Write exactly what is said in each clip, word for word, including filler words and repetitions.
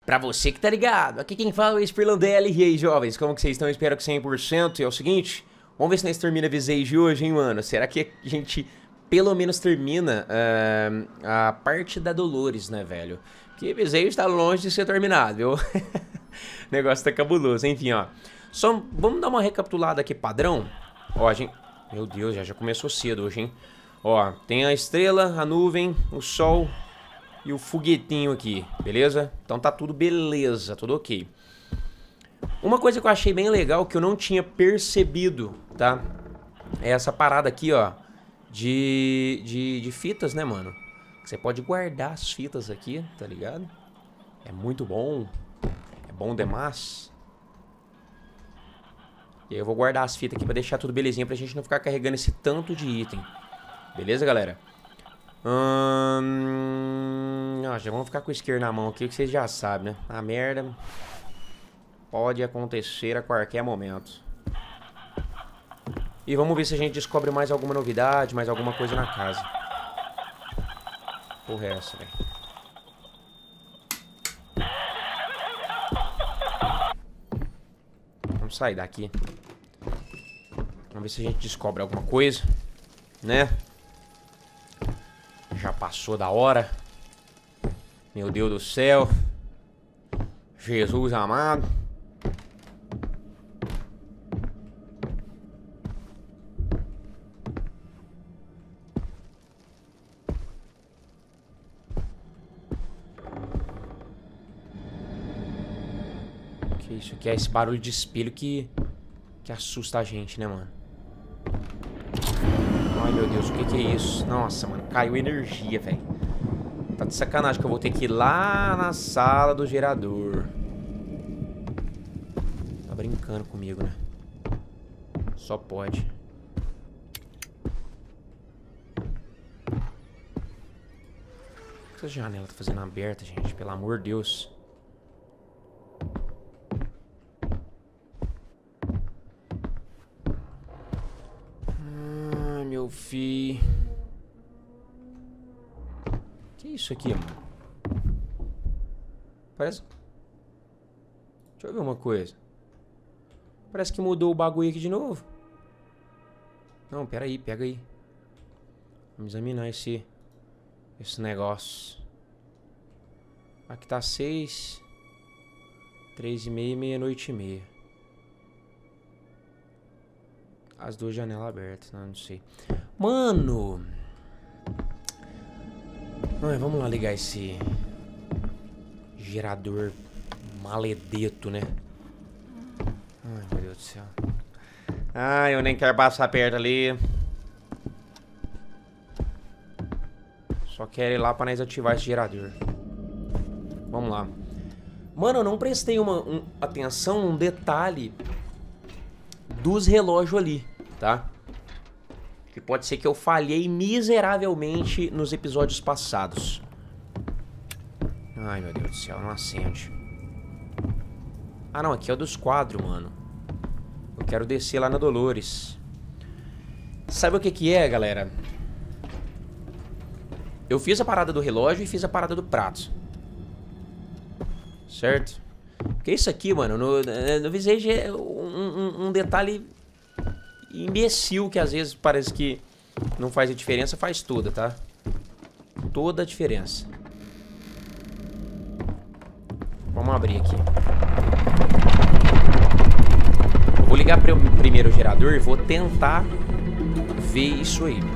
Pra você que tá ligado, aqui quem fala é o Spirlandelli. E aí, jovens, como que vocês estão? Espero que cem por cento. E é o seguinte, vamos ver se nós termina a Visage hoje, hein, mano? Será que a gente pelo menos termina uh, a parte da Dolores, né, velho? Porque Visage tá longe de ser terminado, viu? O negócio tá cabuloso, enfim, ó. Só vamos dar uma recapitulada aqui, padrão. Ó, a gente... Meu Deus, já, já começou cedo hoje, hein? Ó, tem a estrela, a nuvem, o sol... E o foguetinho aqui, beleza? Então tá tudo beleza, tudo ok. Uma coisa que eu achei bem legal, que eu não tinha percebido, tá? É essa parada aqui, ó, de, de, de fitas, né, mano? Você pode guardar as fitas aqui, tá ligado? É muito bom. É bom demais. E aí eu vou guardar as fitas aqui pra deixar tudo belezinha, pra gente não ficar carregando esse tanto de item. Beleza, galera? Hum... Ah, já vamos ficar com o isqueiro na mão aqui, que vocês já sabem, né? A merda pode acontecer a qualquer momento. E vamos ver se a gente descobre mais alguma novidade, mais alguma coisa na casa. Porra, é essa, velho? Vamos sair daqui. Vamos ver se a gente descobre alguma coisa, né? Já passou da hora. Meu Deus do céu. Jesus amado. Que isso aqui é esse barulho de espelho que que assusta a gente, né, mano? Ai, meu Deus, o que que é isso? Nossa, mano, caiu energia, velho. Tá de sacanagem que eu vou ter que ir lá na sala do gerador. Tá brincando comigo, né? Só pode. O que essa janela tá fazendo aberta, gente? Pelo amor de Deus. Ai, meu filho. Que isso aqui, mano? Parece... Deixa eu ver uma coisa. Parece que mudou o bagulho aqui de novo. Não, pera aí, pega aí. Vamos examinar esse... Esse negócio. Aqui tá seis... Três e meia, meia-noite e meia. As duas janelas abertas, não, não sei. Mano... Ai, vamos lá ligar esse gerador maledeto, né? Ai, meu Deus do céu. Ai, eu nem quero passar perto ali. Só quero ir lá pra nós ativar esse gerador. Vamos lá. Mano, eu não prestei uma um, atenção, um detalhe dos relógios ali, tá? Que pode ser que eu falhei miseravelmente nos episódios passados. Ai, meu Deus do céu, não acende. Ah, não, aqui é o dos quadros, mano. Eu quero descer lá na Dolores. Sabe o que que é, galera? Eu fiz a parada do relógio e fiz a parada do prato. Certo? Porque isso aqui, mano, no, no Visage é um, um, um detalhe... imbecil que às vezes parece que não faz a diferença, faz toda, tá? Toda a diferença. Vamos abrir aqui. Eu vou ligar pro primeiro gerador e vou tentar ver isso aí.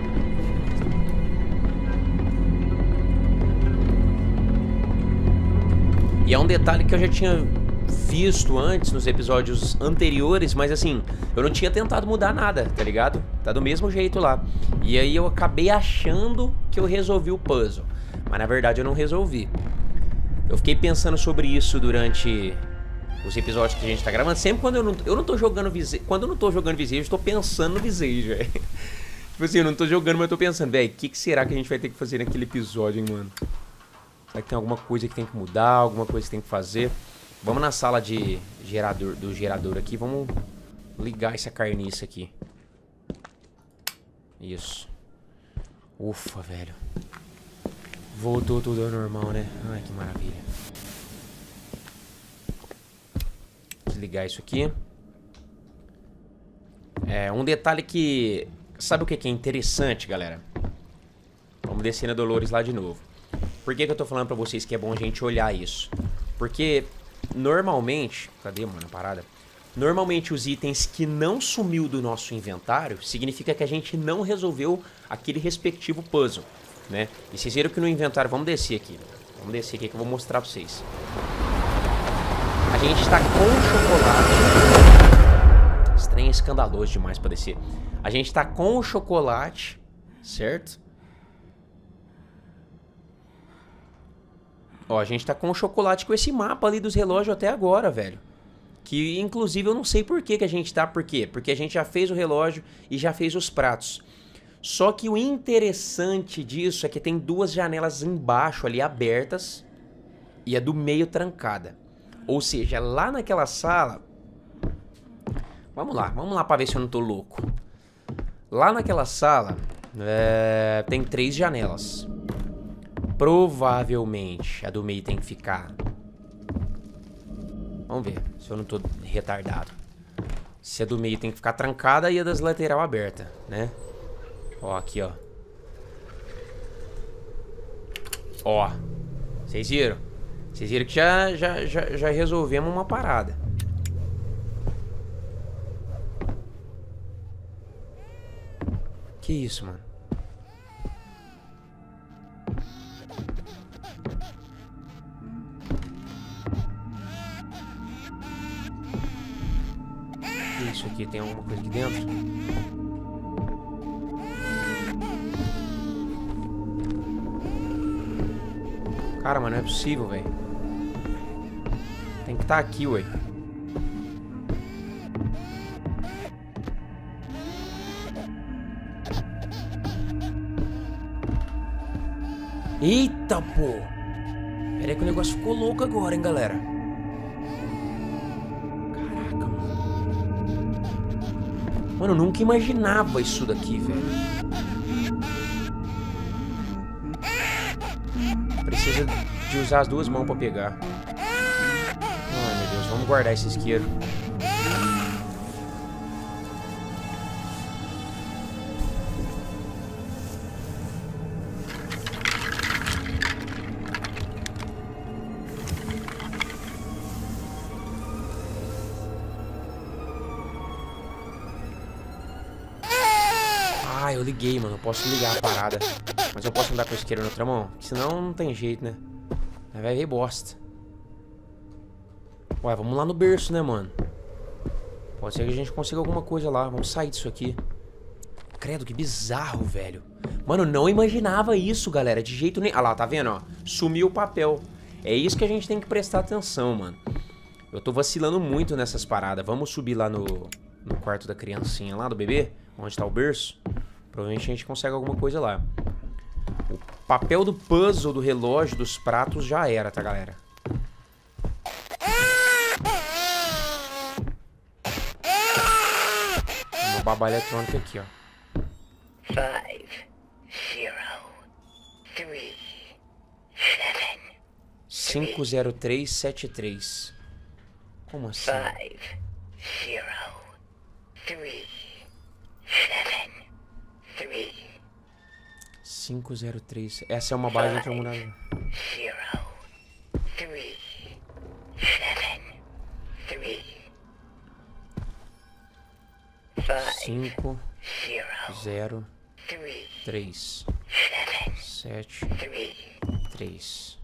E é um detalhe que eu já tinha visto antes nos episódios anteriores, mas assim, eu não tinha tentado mudar nada, tá ligado? Tá do mesmo jeito lá. E aí eu acabei achando que eu resolvi o puzzle, mas na verdade eu não resolvi. Eu fiquei pensando sobre isso durante os episódios que a gente tá gravando. Sempre quando eu não, eu não tô jogando Visage, quando eu não tô jogando Visage, eu tô pensando no Visage, velho. Tipo assim, eu não tô jogando, mas eu tô pensando, velho, o que, que será que a gente vai ter que fazer naquele episódio, hein, mano? Será que tem alguma coisa que tem que mudar, alguma coisa que tem que fazer? Vamos na sala de gerador, do gerador aqui. Vamos ligar essa carniça aqui. Isso. Ufa, velho. Voltou tudo ao normal, né? Ai, que maravilha. desligar isso aqui. É, um detalhe que... Sabe o que é interessante, galera? Vamos descer na Dolores lá de novo. Por que que eu tô falando pra vocês que é bom a gente olhar isso? Porque, normalmente... Cadê, mano, a parada? Normalmente, os itens que não sumiu do nosso inventário significa que a gente não resolveu aquele respectivo puzzle, né? E vocês viram que no inventário... Vamos descer aqui. Vamos descer aqui que eu vou mostrar pra vocês. A gente tá com chocolate. Estranho, escandaloso demais pra descer. A gente tá com o chocolate, certo? Ó, a gente tá com o chocolate com esse mapa ali dos relógios até agora, velho. Que, inclusive, eu não sei por que que a gente tá. Por quê? Porque a gente já fez o relógio e já fez os pratos. Só que o interessante disso é que tem duas janelas embaixo ali abertas e a do meio trancada. Ou seja, lá naquela sala... Vamos lá, vamos lá pra ver se eu não tô louco. Lá naquela sala é... tem três janelas. Provavelmente a do meio tem que ficar... Vamos ver se eu não tô retardado. Se a do meio tem que ficar trancada e a das lateral aberta, né? Ó, aqui, ó. Ó. Vocês viram? Vocês viram que já, já, já, já resolvemos uma parada. Que isso, mano? Que isso aqui? Tem alguma coisa aqui dentro? Cara, mas não é possível, velho. Tem que estar aqui, ué. Eita, pô! Pera aí que o negócio ficou louco agora, hein, galera. Caraca, mano. Mano, eu nunca imaginava isso daqui, velho. Precisa de usar as duas mãos pra pegar. Ai, meu Deus, vamos guardar esse isqueiro. Ah, eu liguei, mano. Eu posso ligar a parada. Mas eu posso andar com o isqueiro na outra mão? Senão não tem jeito, né? Vai ver bosta. Ué, vamos lá no berço, né, mano? Pode ser que a gente consiga alguma coisa lá. Vamos sair disso aqui. Credo, que bizarro, velho. Mano, eu não imaginava isso, galera. De jeito nenhum. Ah lá, tá vendo, ó? Sumiu o papel. É isso que a gente tem que prestar atenção, mano. Eu tô vacilando muito nessas paradas. Vamos subir lá no, no quarto da criancinha lá, do bebê. Onde tá o berço. Provavelmente a gente consegue alguma coisa lá. O papel do puzzle do relógio dos pratos já era, tá, galera? Uma babá eletrônica aqui, ó. cinco zero três sete três. Como assim? cinco zero três. Essa é uma base de terminal. cinco zero três sete três.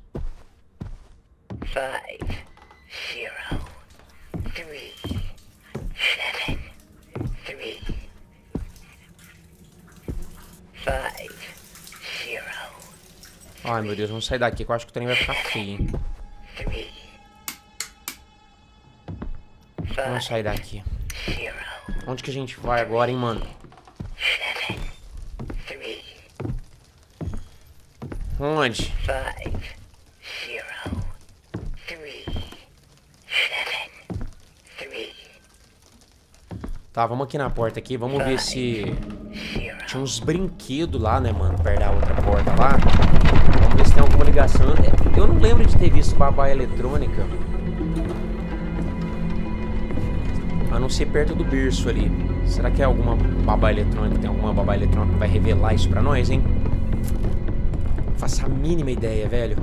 Ai, meu Deus, vamos sair daqui que eu acho que o trem vai ficar feio, hein? Vamos sair daqui. Onde que a gente vai agora, hein, mano? Onde? Tá, vamos aqui na porta aqui, vamos ver se... Tinha uns brinquedos lá, né, mano, perto da outra porta lá. Vamos ver se tem alguma ligação. Eu não lembro de ter visto babá eletrônica. A não ser perto do berço ali. Será que é alguma babá eletrônica? Tem alguma babá eletrônica que vai revelar isso pra nós, hein? Não faço a mínima ideia, velho.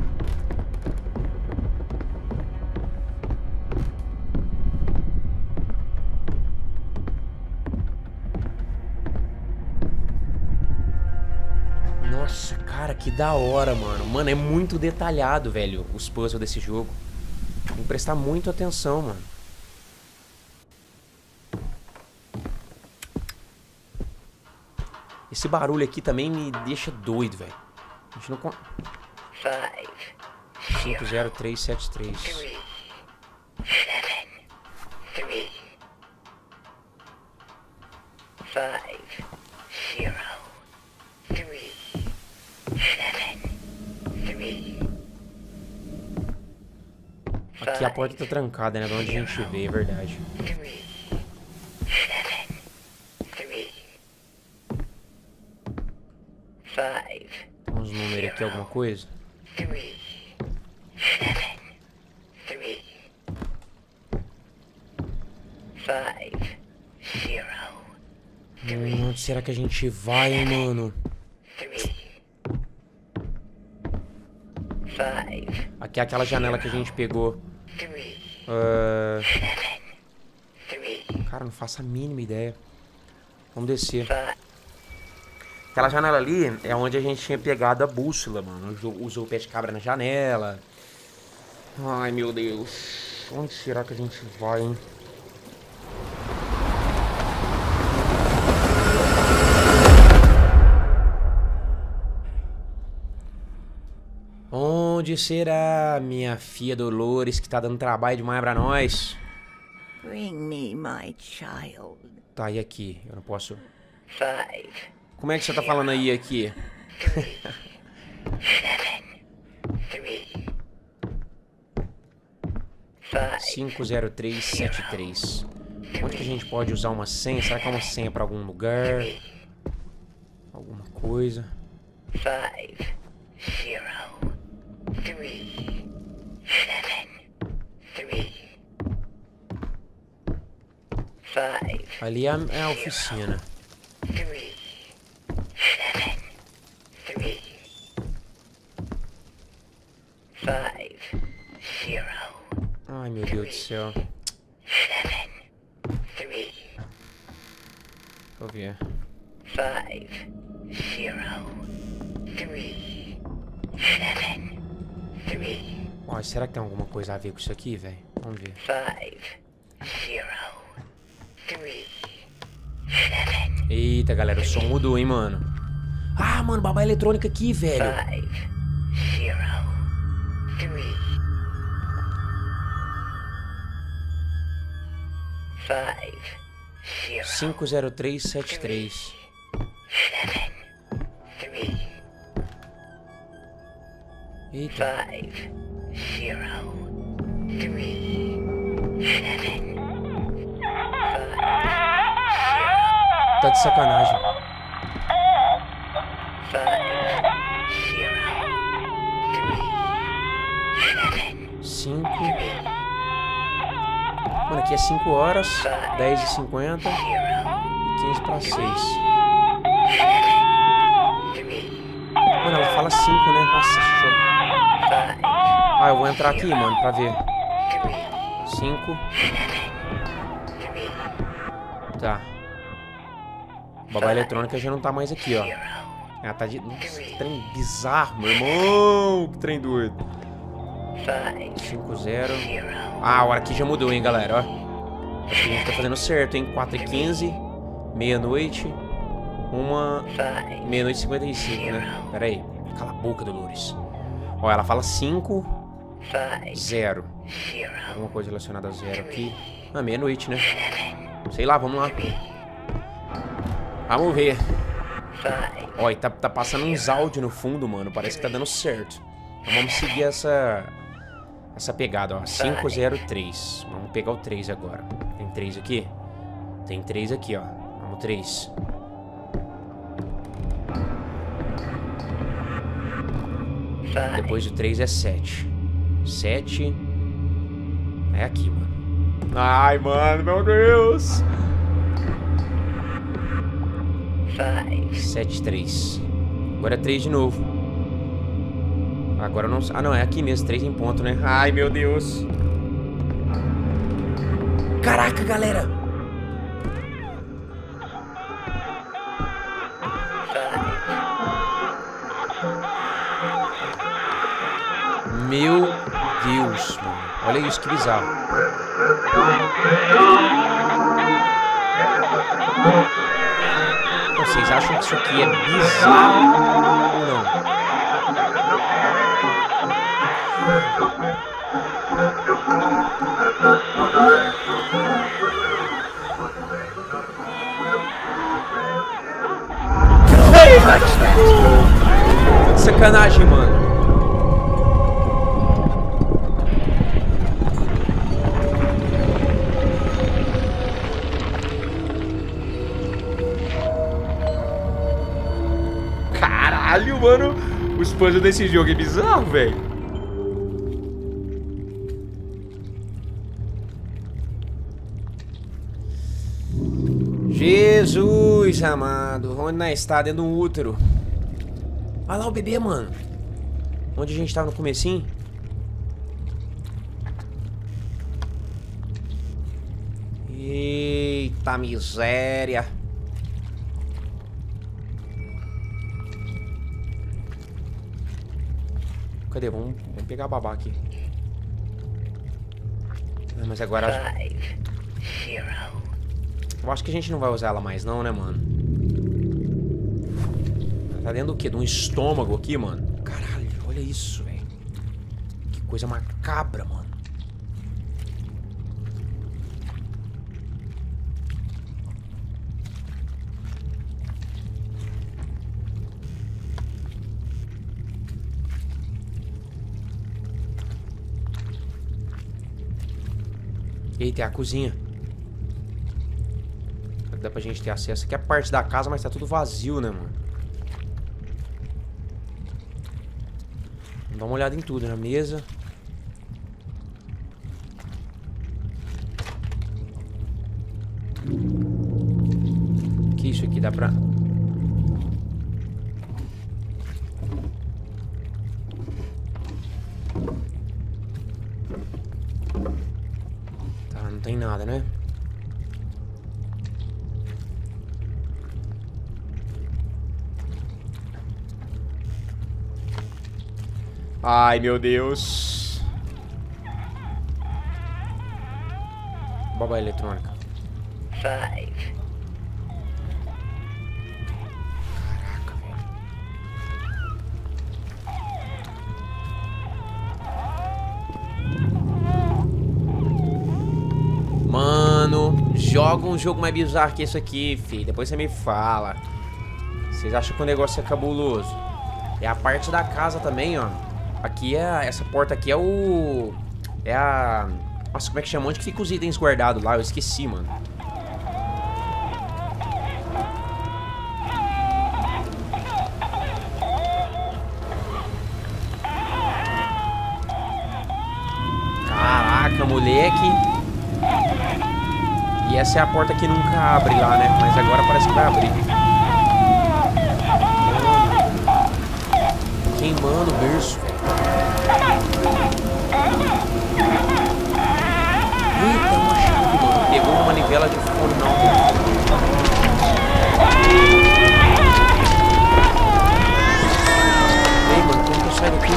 Nossa, cara, que da hora, mano. Mano, é muito detalhado, velho, os puzzles desse jogo. Tem que prestar muito atenção, mano. Esse barulho aqui também me deixa doido, velho. A gente não... con- cinco zero três sete três. Aqui a porta tá trancada, né? De onde a gente veio, é verdade. Tem uns números aqui, alguma coisa? Hum, onde será que a gente vai, hein, mano? Aqui é aquela janela que a gente pegou. Uh... Cara, não faço a mínima ideia. Vamos descer. Aquela janela ali é onde a gente tinha pegado a bússola, mano. Usou o pé de cabra na janela. Ai, meu Deus. Onde será que a gente vai, hein? Onde será, minha filha Dolores, que tá dando trabalho demais pra nós? Bring me my child. Tá, e aqui? Eu não posso... Five. Como é que você tá falando aí, aqui? cinco zero três sete três. Onde que a gente pode usar uma senha? Será que é uma senha pra algum lugar? Alguma coisa? Five. Zero. Three. Seven. Three. Five. Ali é a, é a oficina. Three. Seven. Three. Five. Zero. Ai, meu Deus do céu. Seven. Three. Deixa eu ver. Five. Zero. Three. Seven. Three. Ó, será que tem alguma coisa a ver com isso aqui, velho? Vamos ver. Five. Zero. Three. Seven. Eita, galera, o som mudou, hein, mano. Ah, mano, babá eletrônica aqui, velho. Five. Zero. Three. Five. Zero. cinco zero três sete três. Seven. Three. Eita. Five. Zero. Three. Seven. Tá de sacanagem. Five. Zero. Three. Seven. cinco. Mano, aqui é cinco horas, dez e cinquenta e quinze para seis. Mano, ela fala cinco, né? Nossa, show. Ah, eu vou entrar aqui, mano, pra ver. cinco. Tá. Babá eletrônica já não tá mais aqui, ó. Ela tá de... Nossa, que trem bizarro, meu irmão. Que trem doido. cinco zero. Ah, a hora aqui já mudou, hein, galera, ó. Acho que a gente tá fazendo certo, hein. quatro e quinze. Meia-noite. Uma... Meia-noite e cinquenta e cinco, né? Pera aí. Cala a boca, Dolores. Ó, ela fala cinco. Zero. Alguma coisa relacionada a zero aqui. Ah, meia-noite, né? Sei lá, vamos lá. Vamos ver. Ó, e tá, tá passando uns áudios no fundo, mano. Parece que tá dando certo. Então vamos seguir essa... Essa pegada, ó. cinco zero três. Vamos pegar o três agora. Tem três aqui? Tem três aqui, ó. Vamos, três. Depois do três é sete. sete. É aqui, mano. Ai, mano, meu Deus. Five. sete, três. Agora é três de novo. Agora eu não... Ah, não, é aqui mesmo. três em ponto, né? Ai, meu Deus. Caraca, galera. Meu Deus, mano. Olha isso, que bizarro. Vocês acham que isso aqui é bizarro ou não? Tá de sacanagem, mano. Caralho, mano. Os puzzles desse jogo é bizarro, velho. Jesus amado. Onde nós está? Dentro de um útero. Olha lá o bebê, mano. Onde a gente tava no comecinho. Eita miséria. Cadê? Vamos, vamos pegar a babá aqui. Ah, mas agora... Five. Zero. Eu acho que a gente não vai usar ela mais não, né, mano? Ela tá dentro do quê? De um estômago aqui, mano? Caralho, olha isso, velho. Que coisa macabra, mano. Eita, é a cozinha. Dá pra gente ter acesso. Aqui é a parte da casa, mas tá tudo vazio, né, mano? Vamos dar uma olhada em tudo, na mesa. Que isso aqui dá pra... Tá, não tem nada, né? Ai, meu Deus. Babá eletrônica. Five. Caraca, velho. Mano, joga um jogo mais bizarro que esse aqui, filho. Depois você me fala. Vocês acham que o negócio é cabuloso? É a parte da casa também, ó. Aqui é... Essa porta aqui é o... É a... Nossa, como é que chama? Onde que fica os itens guardados lá? Eu esqueci, mano. Caraca, moleque. E essa é a porta que nunca abre lá, né? Mas agora parece que vai abrir. Queimando o berço, velho. Eita, uma chave, mano. Pegou uma manivela de fonógrafo. Ei, mano, como que eu saio daqui?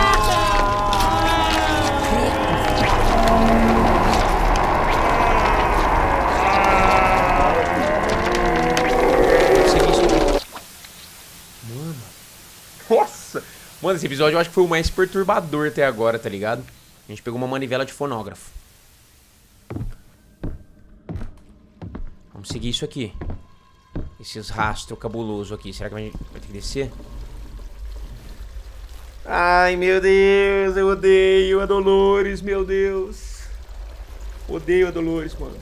Mano. Nossa! Mano, esse episódio eu acho que foi o mais perturbador até agora, tá ligado? A gente pegou uma manivela de fonógrafo. Vamos seguir isso aqui. Esses rastros cabulosos aqui. Será que a gente vai ter que descer? Ai, meu Deus. Eu odeio a Dolores, meu Deus. Odeio a Dolores, mano.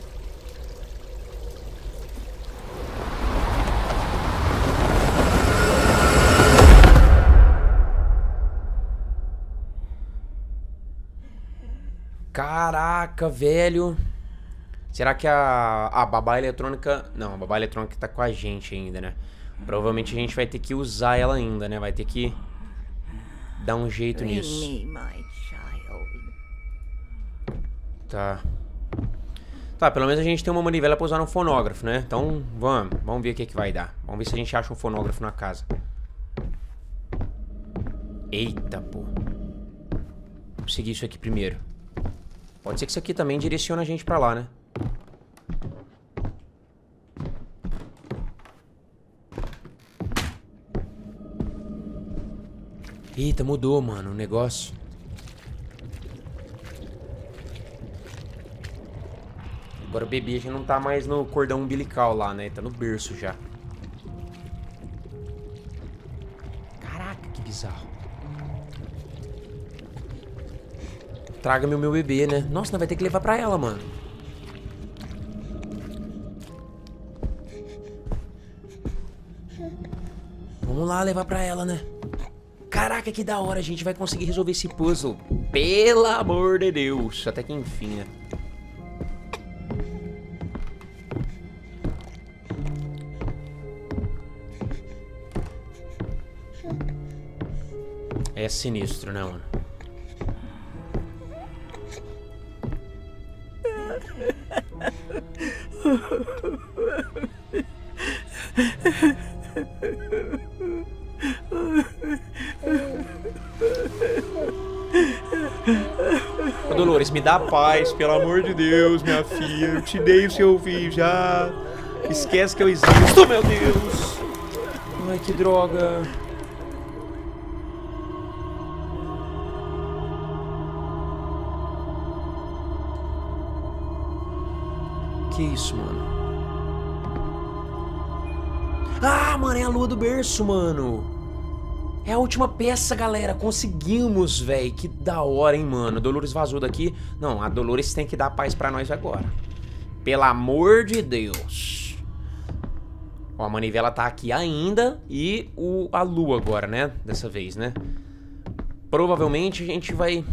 Caraca, velho. Será que a, a babá eletrônica... Não, a babá eletrônica tá com a gente ainda, né? Provavelmente a gente vai ter que usar ela ainda, né? Vai ter que dar um jeito nisso. Tá. Tá, pelo menos a gente tem uma manivela pra usar no fonógrafo, né? Então, vamos. Vamos ver o que que vai dar. Vamos ver se a gente acha um fonógrafo na casa. Eita, pô. Vamos seguir isso aqui primeiro. Pode ser que isso aqui também direcione a gente pra lá, né? Eita, mudou, mano, o negócio. Agora o bebê já não tá mais no cordão umbilical lá, né? Tá no berço já. Caraca, que bizarro. Traga-me o meu bebê, né? Nossa, nós vai ter que levar pra ela, mano. Vamos lá levar pra ela, né? Caraca, que da hora. A gente vai conseguir resolver esse puzzle. Pelo amor de Deus. Até que enfim, né? É sinistro, né, mano? Ô, Dolores, me dá paz, pelo amor de Deus, minha filha. Eu te dei o seu filho já. Esquece que eu existo, meu Deus. Ai, que droga. Que isso, mano? Ah, mano, é a lua do berço, mano. É a última peça, galera. Conseguimos, velho. Que da hora, hein, mano. A Dolores vazou daqui. Não, a Dolores tem que dar paz pra nós agora. Pelo amor de Deus. Ó, a manivela tá aqui ainda. E o, a lua agora, né? Dessa vez, né? Provavelmente a gente vai...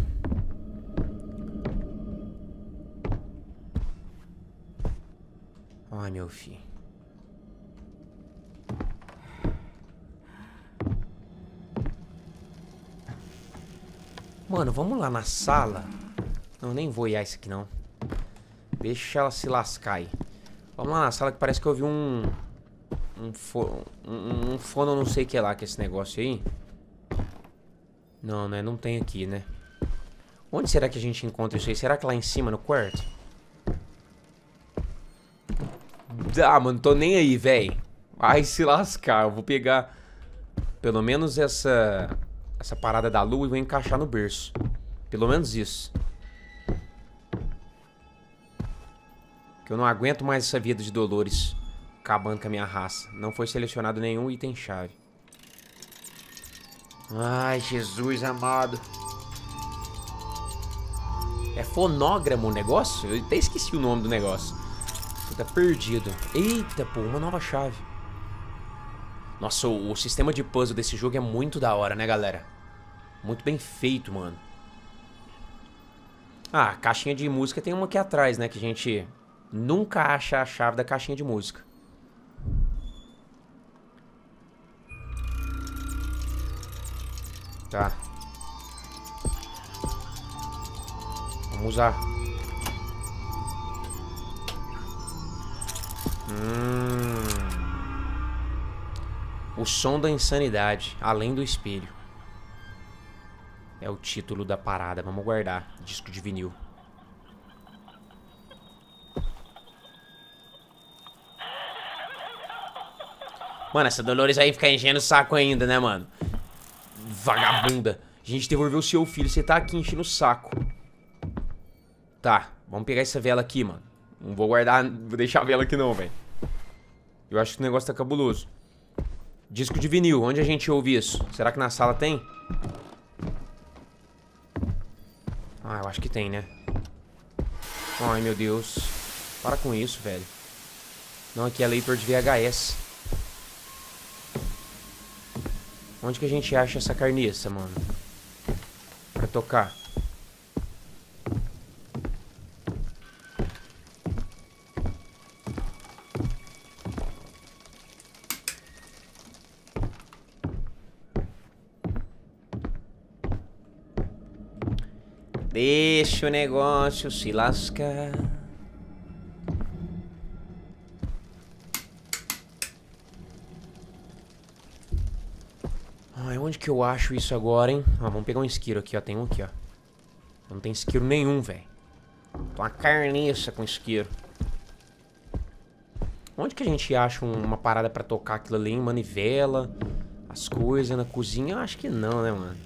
Ai, meu filho. Mano, vamos lá na sala. Não, nem vou olhar isso aqui, não. Deixa ela se lascar aí. Vamos lá na sala que parece que eu vi um... Um, fo... um, um fono não sei o que lá, que é esse negócio aí. Não, né? Não tem aqui, né? Onde será que a gente encontra isso aí? Será que lá em cima, no quarto? Ah, mano, tô nem aí, velho. Ai, se lascar. Eu vou pegar pelo menos essa essa parada da lua e vou encaixar no berço. Pelo menos isso. Que eu não aguento mais essa vida de Dolores acabando com a minha raça. Não foi selecionado nenhum item-chave. Ai, Jesus amado. É fonógramo o negócio? Eu até esqueci o nome do negócio. Tá perdido. Eita, pô, uma nova chave. Nossa, o, o sistema de puzzle desse jogo é muito da hora, né, galera? Muito bem feito, mano. Ah, a caixinha de música tem uma aqui atrás, né? Que a gente nunca acha a chave da caixinha de música. Tá. Vamos usar. Hum. O som da insanidade, além do espelho. É o título da parada. Vamos guardar. Disco de vinil. Mano, essa Dolores aí fica enchendo o saco ainda, né, mano? Vagabunda. A gente devolveu o seu filho. Você tá aqui enchendo o saco. Tá, vamos pegar essa vela aqui, mano. Não vou guardar, vou deixar a vela aqui não, velho. Eu acho que o negócio tá cabuloso. Disco de vinil, onde a gente ouve isso? Será que na sala tem? Ah, eu acho que tem, né? Ai, meu Deus. Para com isso, velho. Não, aqui é leitor de V H S. Onde que a gente acha essa carniça, mano? Pra tocar. Deixa o negócio se lascar. Ai, onde que eu acho isso agora, hein? Ah, vamos pegar um isqueiro aqui, ó. Tem um aqui, ó. Não tem isqueiro nenhum, velho. Tô uma carniça com isqueiro. Onde que a gente acha um, uma parada pra tocar aquilo ali, hein? Manivela, as coisas na cozinha? Eu acho que não, né, mano?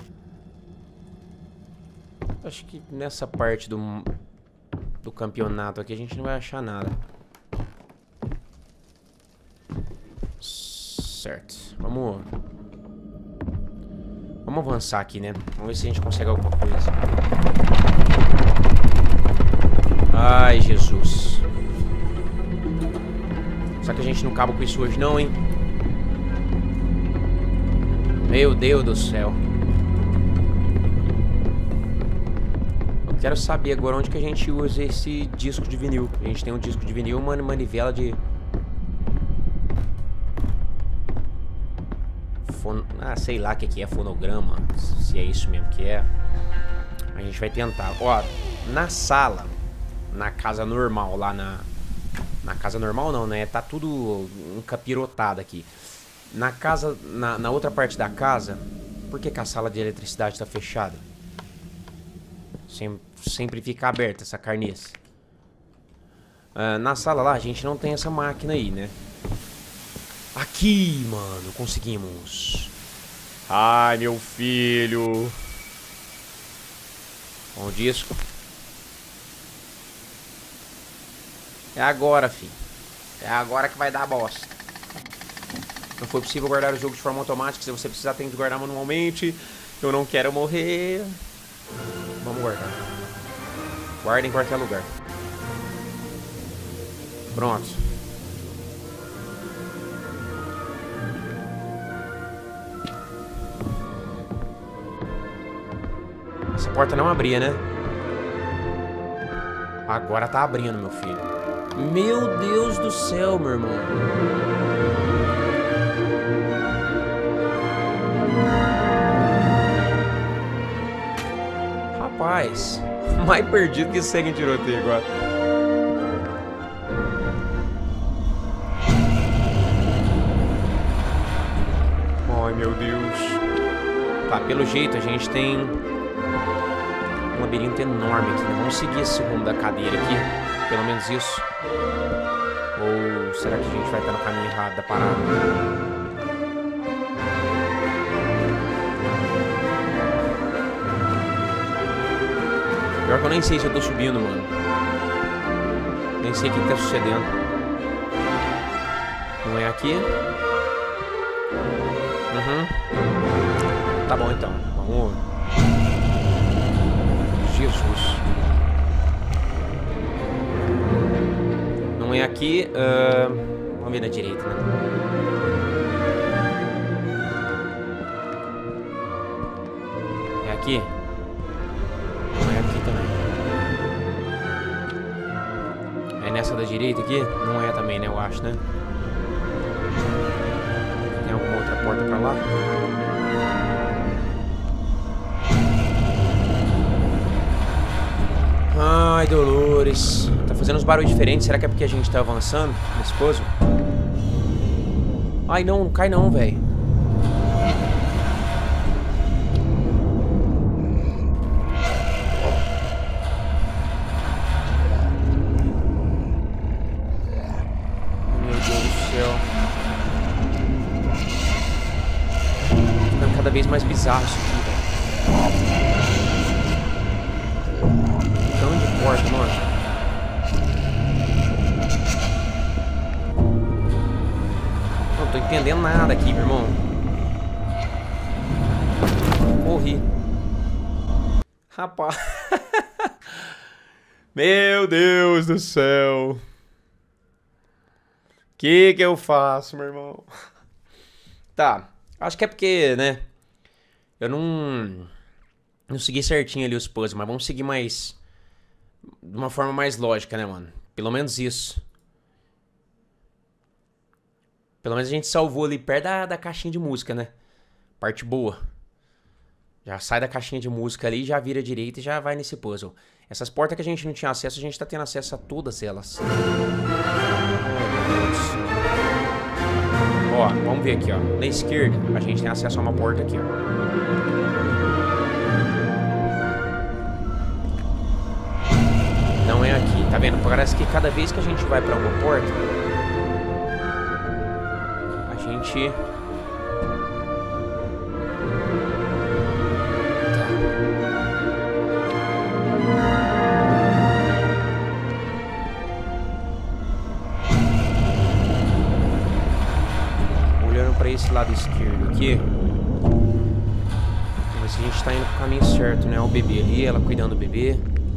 Acho que nessa parte do, do campeonato aqui a gente não vai achar nada. Certo. Vamos... Vamos avançar aqui, né? Vamos ver se a gente consegue alguma coisa. Ai, Jesus. Será que a gente não acaba com isso hoje não, hein? Meu Deus do céu. Eu quero saber agora onde que a gente usa esse disco de vinil. A gente tem um disco de vinil, uma manivela de... Fon... Ah, sei lá o que, que é fonograma. Se é isso mesmo que é. A gente vai tentar. Ó, na sala, na casa normal, lá na... Na casa normal não, né? Tá tudo encapirotado aqui. Na casa, na, na outra parte da casa, por que que a sala de eletricidade tá fechada? Sempre, sempre fica aberta essa carniça. Uh, na sala lá, a gente não tem essa máquina aí, né? Aqui, mano, conseguimos. Ai, meu filho. Bom disco. É agora, filho. É agora que vai dar bosta. Não foi possível guardar o jogo de forma automática. Se você precisar, tem que guardar manualmente. Eu não quero morrer. Vamos guardar. Guarda em qualquer lugar. Pronto. Essa porta não abria, né? Agora tá abrindo, meu filho. Meu Deus do céu, meu irmão. Rapaz, mais perdido que segue em tiroteio agora. Ai, meu Deus. Tá, pelo jeito a gente tem um labirinto enorme aqui. Vamos seguir esse rumo da cadeira aqui. Pelo menos isso. Ou será que a gente vai estar no caminho errado da parada? Pior que eu nem sei se eu tô subindo, mano. Nem sei o que tá sucedendo. Não é aqui? Uhum. Tá bom então. Vamos. Jesus. Não é aqui. Uh... Vamos ver na direita, né? É aqui? Não é aqui também. É nessa da direita aqui? Não é também, né? Eu acho, né? Tem alguma outra porta pra lá? Ai, Dolores. Tá fazendo uns barulhos diferentes. Será que é porque a gente tá avançando nesse puzzle? Ai, não. Não cai não, velho. Meu Deus do céu. Tá ficando cada vez mais bizarro isso aqui, velho. Porta, mano. Não tô entendendo nada aqui, meu irmão. Morri. Rapaz. Meu Deus do céu. Que que eu faço, meu irmão? Tá. Acho que é porque, né? Eu não... Não segui certinho ali os puzzles, mas vamos seguir mais... De uma forma mais lógica, né, mano? Pelo menos isso. Pelo menos a gente salvou ali perto da, da caixinha de música, né? Parte boa. Já sai da caixinha de música ali, já vira à direita e já vai nesse puzzle. Essas portas que a gente não tinha acesso, a gente tá tendo acesso a todas elas. Oh, meu Deus. Ó, vamos ver aqui, ó. Na esquerda, a gente tem acesso a uma porta aqui, ó. Não é aqui, tá vendo? Parece que cada vez que a gente vai pra uma porta, a gente... esse lado esquerdo aqui, mas a gente tá indo pro caminho certo, né? O bebê ali, ela cuidando do bebê.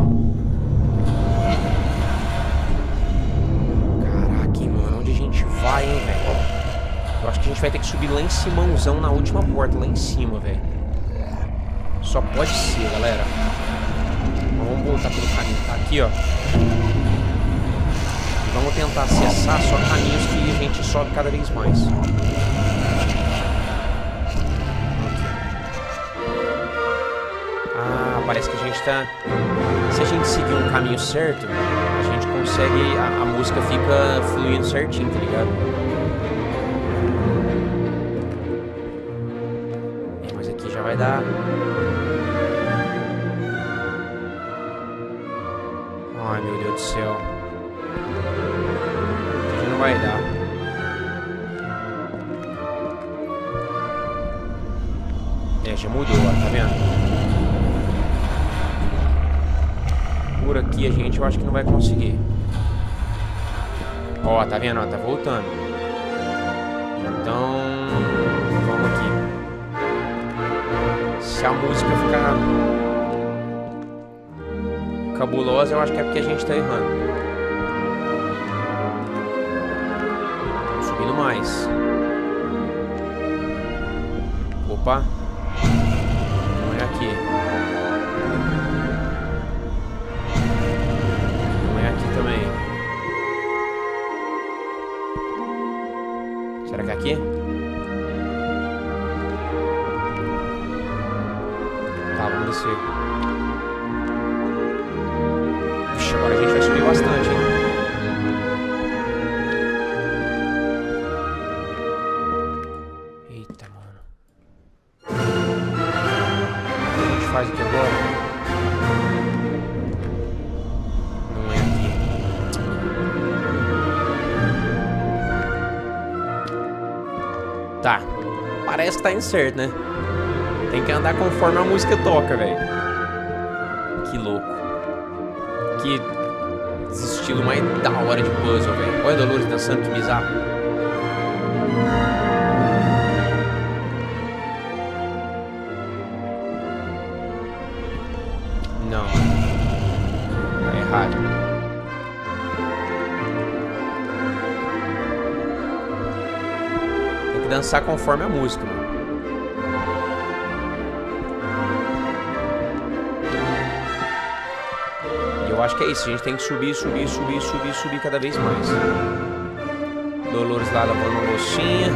Caraca, hein, mano, onde a gente vai, hein, velho? Eu acho que a gente vai ter que subir lá em cimãozão na última porta, lá em cima, velho. Só pode ser, galera. Então, vamos voltar pelo caminho que tá aqui, ó. E vamos tentar acessar só caminhos que a gente sobe cada vez mais. Parece que a gente tá... Se a gente seguir um caminho certo, a gente consegue... A, a música fica fluindo certinho, tá ligado? É, mas aqui já vai dar... Ai, meu Deus do céu. Aqui não vai dar. É, já mudou, ó, tá vendo? Por aqui a gente, eu acho que não vai conseguir. Ó, tá vendo? Ó, tá voltando. Então, vamos aqui. Se a música ficar cabulosa, eu acho que é porque a gente tá errando. Subindo mais. Opa. Não é aqui. Também. Será que é aqui? Tá, vamos descer. Puxa, agora a gente vai subir bastante, hein? Eita, mano. O que a gente faz aqui agora? Tá, parece que tá incerto, né? Tem que andar conforme a música toca, velho. Que louco. Que estilo mais da hora de puzzle, velho. Olha a Dolores dançando, que bizarro. Não. Tá errado. Dançar conforme a música, mano. E eu acho que é isso. A gente tem que subir, subir, subir, subir, subir cada vez mais. Dolores lá lavando uma loucinha.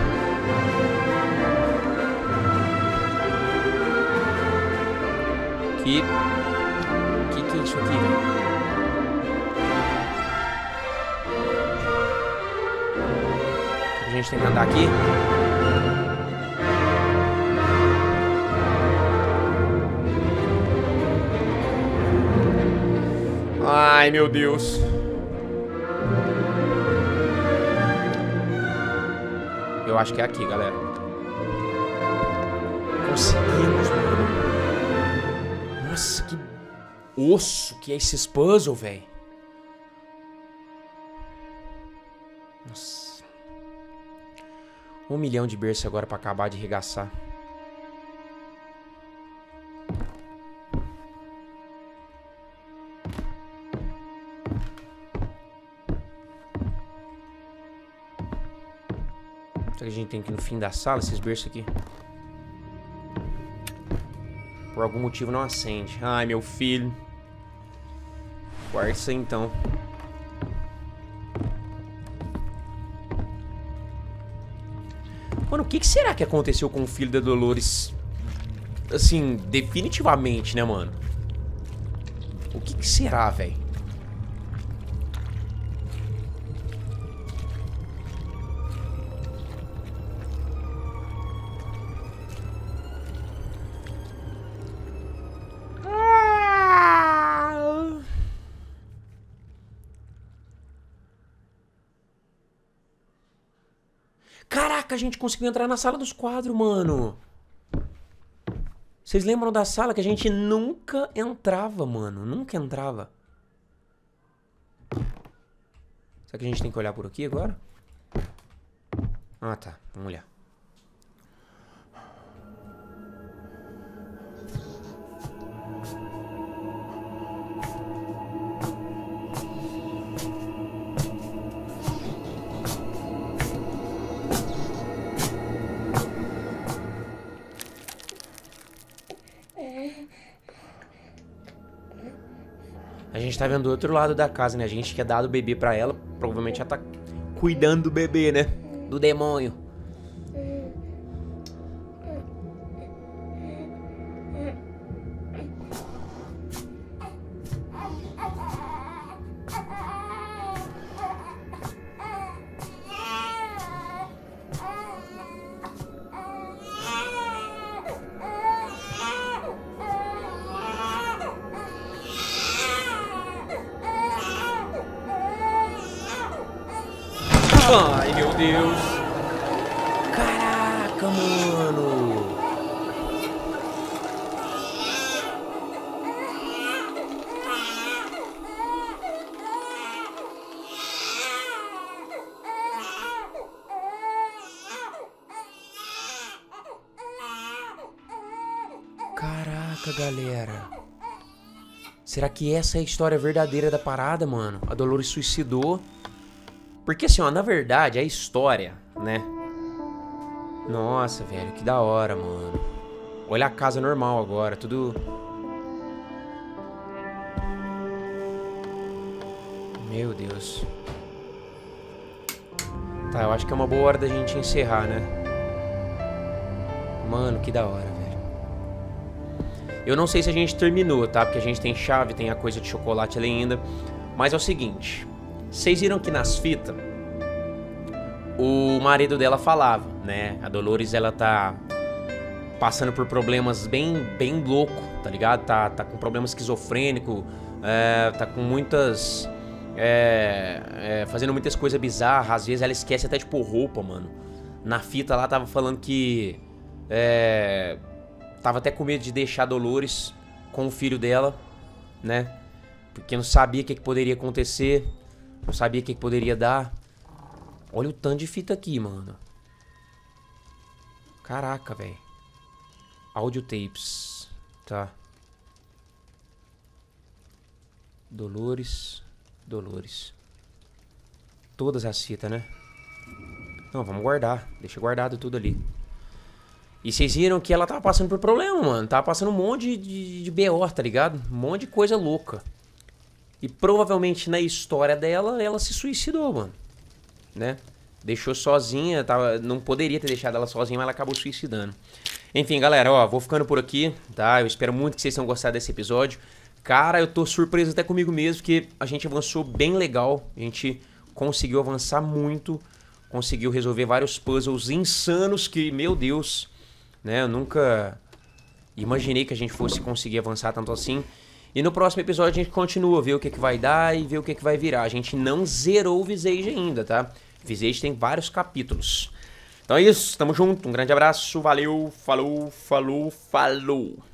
Que... Que que é isso aqui, velho? A gente tem que andar aqui. Ai, meu Deus. Eu acho que é aqui, galera. Conseguimos, mano. Nossa, que osso que é esses puzzles, velho. Nossa. Um milhão de berço agora pra acabar de arregaçar. Será que a gente tem que ir no fim da sala, esses berços aqui? Por algum motivo não acende. Ai, meu filho. Guarda isso aí, então. Mano, o que, que será que aconteceu com o filho da Dolores assim, definitivamente, né, mano? O que que será, velho? Caraca, a gente conseguiu entrar na sala dos quadros, mano. Vocês lembram da sala que a gente nunca entrava, mano? Nunca entrava. Será que a gente tem que olhar por aqui agora? Ah, tá. Vamos olhar. A gente tá vendo do outro lado da casa, né? A gente que é dado o bebê pra ela, provavelmente já tá cuidando do bebê, né? Do demônio. Ai, meu Deus. Caraca, mano. Caraca, galera. Será que essa é a história verdadeira da parada, mano? A Dolores suicidou. Porque assim, ó, na verdade, a história, né? Nossa, velho, que da hora, mano. Olha a casa normal agora, tudo... Meu Deus. Tá, eu acho que é uma boa hora da gente encerrar, né? Mano, que da hora, velho. Eu não sei se a gente terminou, tá? Porque a gente tem chave, tem a coisa de chocolate ali ainda. Mas é o seguinte... Vocês viram que nas fitas o marido dela falava, né? A Dolores, ela tá passando por problemas bem, bem louco, tá ligado? Tá, tá com problema esquizofrênico, é, tá com muitas... É, é, fazendo muitas coisas bizarras. Às vezes ela esquece até de pôr roupa, mano. Na fita lá tava falando que... É, tava até com medo de deixar a Dolores com o filho dela, né? Porque não sabia o que, que poderia acontecer. Não sabia o que, que poderia dar. Olha o tanto de fita aqui, mano. Caraca, velho. Audio tapes. Tá. Dolores. Dolores. Todas as fitas, né? Não, vamos guardar. Deixa guardado tudo ali. E vocês viram que ela tava passando por problema, mano. Tava passando um monte de, de, de B O, tá ligado? Um monte de coisa louca. E provavelmente na história dela, ela se suicidou, mano. Né? Deixou sozinha, tava, não poderia ter deixado ela sozinha, mas ela acabou suicidando. Enfim, galera, ó, vou ficando por aqui, tá? Eu espero muito que vocês tenham gostado desse episódio. Cara, eu tô surpreso até comigo mesmo, porque a gente avançou bem legal. A gente conseguiu avançar muito. Conseguiu resolver vários puzzles insanos que, meu Deus, né? Eu nunca imaginei que a gente fosse conseguir avançar tanto assim. E no próximo episódio a gente continua, ver o que, que vai dar e ver o que, que vai virar. A gente não zerou o Visage ainda, tá? Visage tem vários capítulos. Então é isso, tamo junto, um grande abraço, valeu, falou, falou, falou.